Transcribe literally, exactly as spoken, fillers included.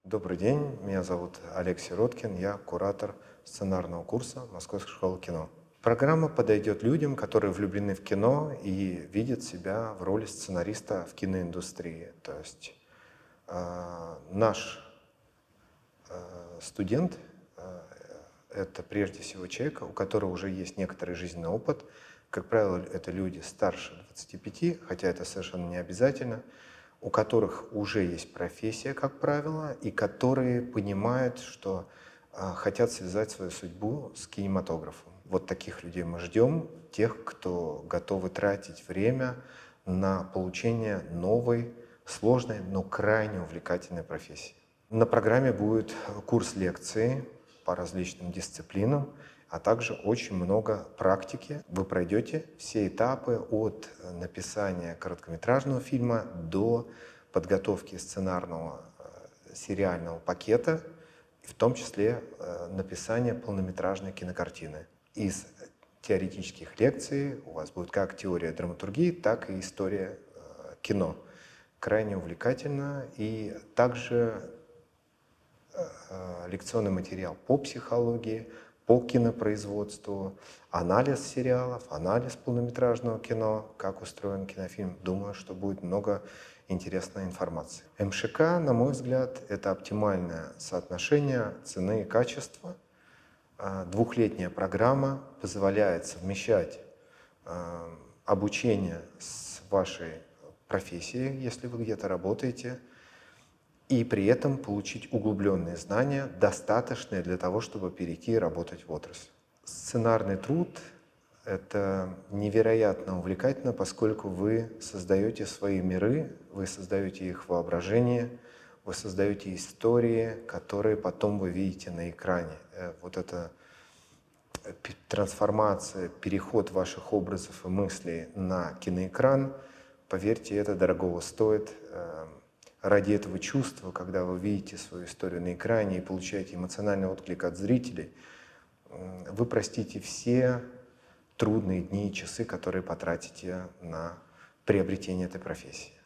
Добрый день, меня зовут Олег Сироткин, я куратор сценарного курса Московской школы кино. Программа подойдет людям, которые влюблены в кино и видят себя в роли сценариста в киноиндустрии. То есть э, наш э, студент э, это прежде всего человек, у которого уже есть некоторый жизненный опыт. Как правило, это люди старше двадцати пяти, хотя это совершенно не обязательно, у которых уже есть профессия, как правило, и которые понимают, что а, хотят связать свою судьбу с кинематографом. Вот таких людей мы ждем, тех, кто готовы тратить время на получение новой, сложной, но крайне увлекательной профессии. На программе будет курс лекций по различным дисциплинам, а также очень много практики. Вы пройдете все этапы от написания короткометражного фильма до подготовки сценарного э, сериального пакета, в том числе э, написания полнометражной кинокартины. Из теоретических лекций у вас будет как теория драматургии, так и история э, кино. Крайне увлекательно. И также лекционный материал по психологии, по кинопроизводству, анализ сериалов, анализ полнометражного кино, как устроен кинофильм. Думаю, что будет много интересной информации. эм ша ка, на мой взгляд, это оптимальное соотношение цены и качества. Двухлетняя программа позволяет совмещать обучение с вашей профессией, если вы где-то работаете, и при этом получить углубленные знания, достаточные для того, чтобы перейти и работать в отрасли. Сценарный труд – это невероятно увлекательно, поскольку вы создаете свои миры, вы создаете их воображение, вы создаете истории, которые потом вы видите на экране. Вот эта трансформация, переход ваших образов и мыслей на киноэкран, поверьте, это дорогого стоит. Ради этого чувства, когда вы видите свою историю на экране и получаете эмоциональный отклик от зрителей, вы простите все трудные дни и часы, которые потратите на приобретение этой профессии.